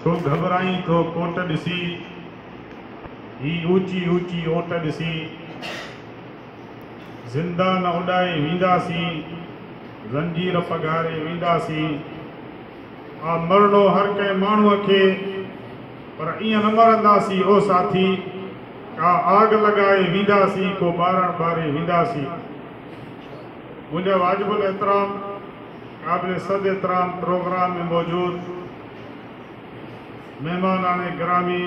छो घबराई थो कोट ॾिसी ही ऊची ऊची ओट ॾिसी ज़िंदा न उॾाए वेंदासीं ज़ंजीर पघारे वेंदासीं आ मरणो हर कंहिं माण्हूअ खे पर ईअं न मरंदासीं ओ साथी का आग लॻाए वेंदासीं को ॿारण ॿारे वेंदासीं। मुंहिंजा वाजिबुल एहतराम क़ाबिल सद एहतराम प्रोग्राम में मौजूद मेहमानान गिरामी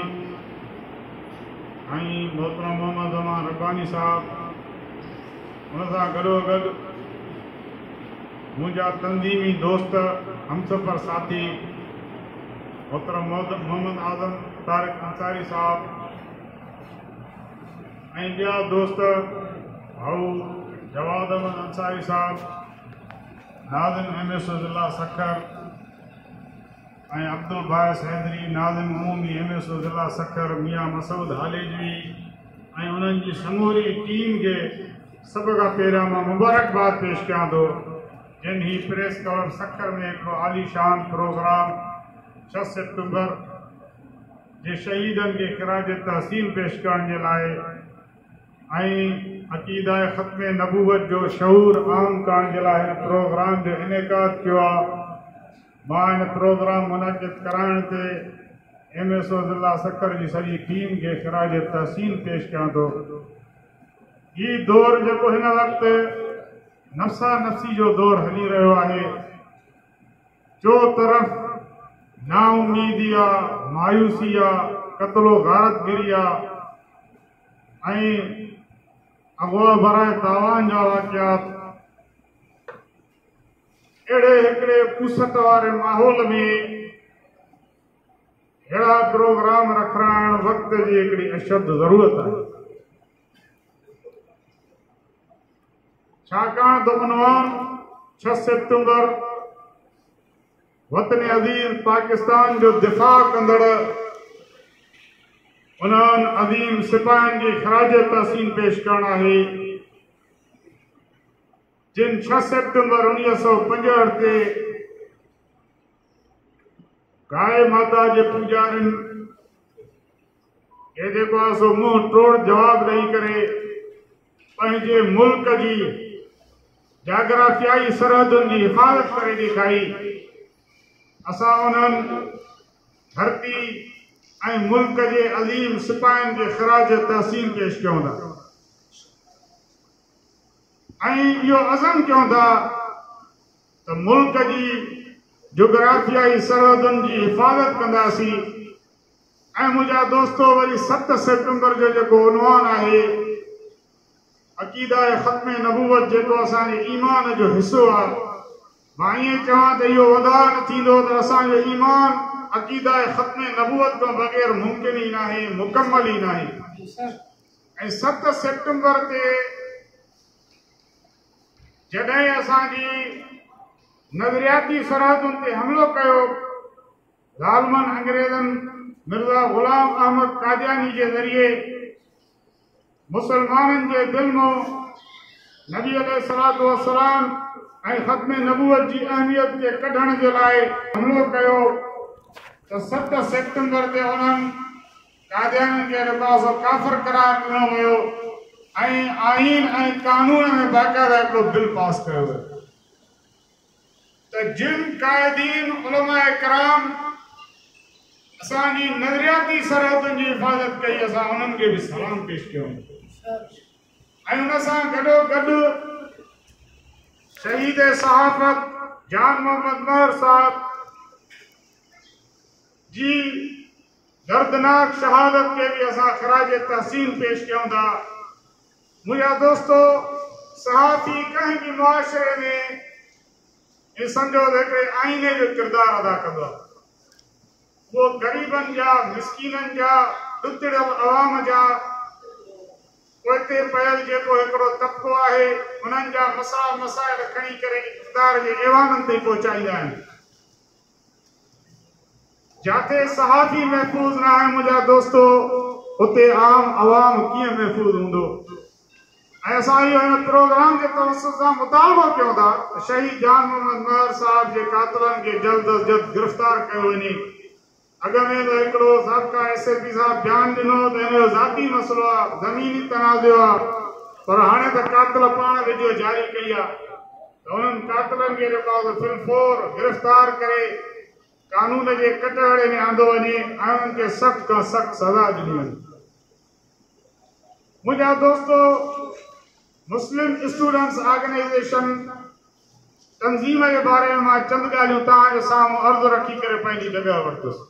मोहतरम मोहम्मद ज़मान रब्बानी साहब, उन सां गॾोगॾु मुंहिंजा तंज़ीमी दोस्त हमसफ़र साथी मोहतरम मोहम्मद आज़म तारिक अंसारी साहब ऐं ॿिया दोस्त भाऊ जवाद अहमद अंसारी साहब, नाज़िम एमएस ज़िला सखर ऐं अब्दुल बाइस हैदरी नाज़िम उमूमी एमएस ज़िला सखर मियां मसूद हालेजवी ऐं उन्हनि जी समूरी टीम खे सभ खां पहिरियां मां मुबारकबाद पेश कयां थो जिन ही प्रेस क्लब सखर में हिकिड़ो आलीशान प्रोग्राम 6 सेप्टेम्बर जे शहीदनि खे ख़िराज तहसीन पेश करण जे लाइ ऐं अक़ीदा ख़त्म नबूवत जो शऊर आम करण जे लाइ हिन प्रोग्राम जो इनेकाद कियो आहे। मां हिन प्रोग्राम मुनक़िद कराइण ते एमएसओ ज़िला सखर जी सॼी टीम खे ख़िराज तहसीन पेश कयां थो। ही दौर जेको हिन वक़्तु नफ़्सा नफ़्सी जो दौर हली रहियो आहे, चो तरफ़ नाउमीदी आहे, मायूसी आहे, क़त्लो गारतगिरी आहे ऐं अगवा बराए तावान जा वाक़ियात। अहिड़े हिकिड़े पुसत वारे माहौल में अहिड़ा प्रोग्राम रखाइण वक़्त जी हिकिड़ी अशद ज़रूरत आहे, छाकाणि त उनवान 6 सेप्टेम्बर वतन अज़ीम पाकिस्तान जो दिफ़ा कंदड़ उन्हनि अज़ीम सिपाहियुनि जी ख़िराज तहसीन पेश करणु आहे जिन 6 सेप्टेम्बर 1965 ते गाय माता जे पुजारियुनि खे जेको आहे सो मुंहुं तोड़ जवाब ॾेई करे पंहिंजे मुल्क जी जाग्राफियाई सरहदुनि जी हिफ़ाज़त करे ॾेखारी। असां उन्हनि धरती ऐं मुल्क जे अज़ीम सिपाहियुनि खे ख़िराज तहसीन पेश कयूं था ऐं इहो अज़म कयूं था त मुल्क जी जोग्राफियाई सरहदुनि जी हिफ़ाज़त कंदासीं। ऐं मुंहिंजा दोस्तो वरी 7 सेप्टेम्बर जो जेको उनवान आहे अक़ीदा ख़त्म नबूवत जेको असांजे ईमान जो हिसो आहे, मां ईअं चवां त इहो वधाउ न थींदो त असांजो ईमान अक़ीदा ख़त्म नबूवत खां बग़ैर मुमकिन ई नाहे, मुकम्मल ई नाहे। ऐं 7 सेप्टेम्बर ते जॾहिं असांजी नज़रियाती सरहदुनि ते हमिलो कयो ज़ालिमनि अंग्रेज़नि मिर्ज़ा ग़ुलाम अहमद कादियानी जे ज़रिए मुसलमाननि जे दिलि मां नबी अलैहिस्सलातु वस्सलाम ऐं ख़त्म नबूवत जी अहमियत खे कढण जे लाइ हमिलो कयो त 7 सेप्टेम्बर ते उन्हनि कादियानी खे रबास काफ़िर करार ॾिनो वियो ऐं आईन ऐं कानून में बाक़ायदा हिकिड़ो बिल पास कयो वियो त जिन क़ाइदीन उलमाए किराम असांजी नज़रियाती सरहदुनि जी हिफ़ाज़त कई, असां उन्हनि खे बि सलाम पेश कयूं ऐं उन सां गॾोगॾु शहीद सहाफ़त जान मोहम्मद महर साहब जी दर्दनाक शहादत के भी असां ख़िराज तहसीन पेश कयूं था। मुंहिंजा दोस्तो, सहाफ़ी कंहिं बि मुआशरे में ये समझो त हिकिड़े आईने जो किरदारु अदा कंदो आहे। वो ग़रीबनि जा, मिसकीननि जा, ॾुतड़ अवाम जा, पोइते पयल जेको हिकिड़ो तबिक़ो आहे उन्हनि जा मसला मसाइल खणी करे इक़्तिदार जे ऐवाननि ते पहुचाईंदा आहिनि। जाते सहाफ़ी महफ़ूज़ न आहे मुंहिंजा दोस्तो, उते आम अवाम कीअं महफ़ूज़ हूंदो। ऐं असां इहो हिन प्रोग्राम जे तवसुत सां मुतालबो कयूं था शहीद जान मोहम्मद महर साहब जे कातिलनि खे जल्द अज जल्द गिरफ़्तार कयो वञे। अॻ में त हिकिड़ो साबिक़ा SSP साहब बयानु ॾिनो त हिनजो ज़ाती मसइलो आहे, ज़मीनी तनाज़ो आहे, पर हाणे त कातिल पाण वीडियो जारी कई आहे त उन्हनि कातिलनि खे जेको आहे फिलफोर गिरफ़्तार करे कानून जे कटहरे में आंदो वञे ऐं उन्हनि खे सख़्त खां सख़्त सज़ा ॾिनी वञे। मुंहिंजा दोस्तो, मुस्लिम स्टूडेंट्स ऑर्गेनाइजेशन तंज़ीम जे बारे में मां चंद ॻाल्हियूं तव्हांजे साम्हूं अर्ज़ु रखी करे पंहिंजी जॻह वरितुसि।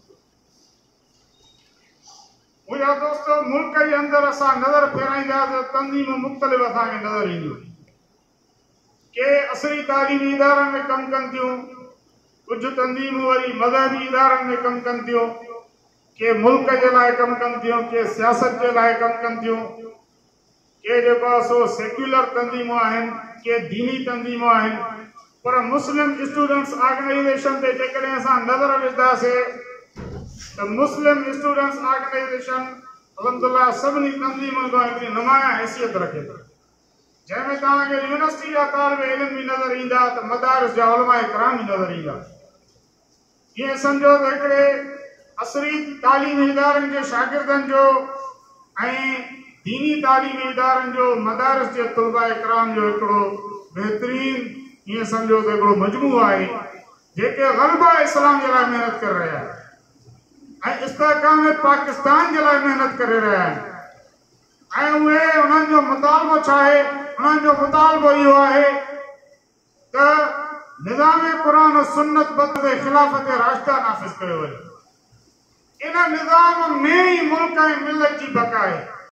मुंहिंजा दोस्तो, मुल्क जे अंदरि असां नज़र फेराईंदासीं तंज़ीमूं मुख़्तलिफ़ असांखे नज़र ईंदियूं। के असरी तालीमी इदारनि में कमु कनि थियूं, कुझु तंज़ीमूं वरी मज़हबी इदारनि में कमु कनि थियूं, के मुल्क जे लाइ कमु कनि थियूं, के सियासत जे लाइ कमु कनि थियूं, के जेको आहे सो सेक्युलर तंज़ीमूं आहिनि, के दीनी तंज़ीमूं आहिनि। पर मुस्लिम स्टूडेंट्स ऑर्गेनाइजेशन ते जेकॾहिं असां नज़र विझंदासीं त मुस्लिम स्टूडेंट्स ऑर्गेनाइजेशन अलहमदुलिल्लाह सभिनी तंज़ीमुनि खां हिकिड़ी नुमाया हैसियत रखे थी, जंहिंमें तव्हांखे यूनिवर्सिटी जा तालिब इल्म बि नज़र ईंदा त मदारिस जा उलमा इकराम बि नज़र ईंदा। ईअं सम्झो त हिकिड़े असरी तालीमी इदारनि जे शागिर्दनि जो ऐं दीनी तालीमी इदारनि जो मदारिस जे तुलबा इकराम जो हिकिड़ो बहितरीन ईअं सम्झो त हिकिड़ो मजमू आहे जेके ग़लबा इस्लाम जे लाइ महिनत करे रहिया आहिनि ऐं इस्तेहकाम पाकिस्तान जे लाइ महिनत करे रहिया आहिनि। ऐं उहे उन्हनि जो मुतालबो छा आहे? उन्हनि जो मुतालबो इहो आहे त निज़ाम क़ुरान और सुन्नत बदिले खिलाफ़त राशिदा नाफ़िज़ कयो वञे। इन निज़ाम में ई मुल्क ऐं मिलत जी बका आहे।